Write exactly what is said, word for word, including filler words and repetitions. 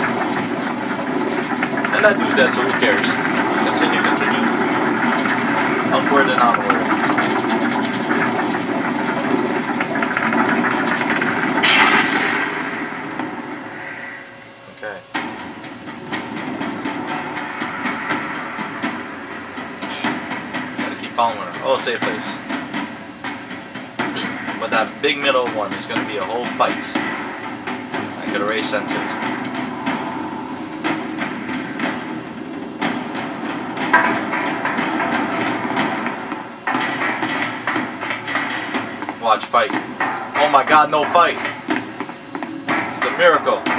And that dude's dead, so who cares? Continue, continue. Upward and onward. Okay. Gotta keep following her. Oh, safe place. But that big middle one is gonna be a whole fight. I could already sense it. Watch fight. Oh my god, no fight. It's a miracle.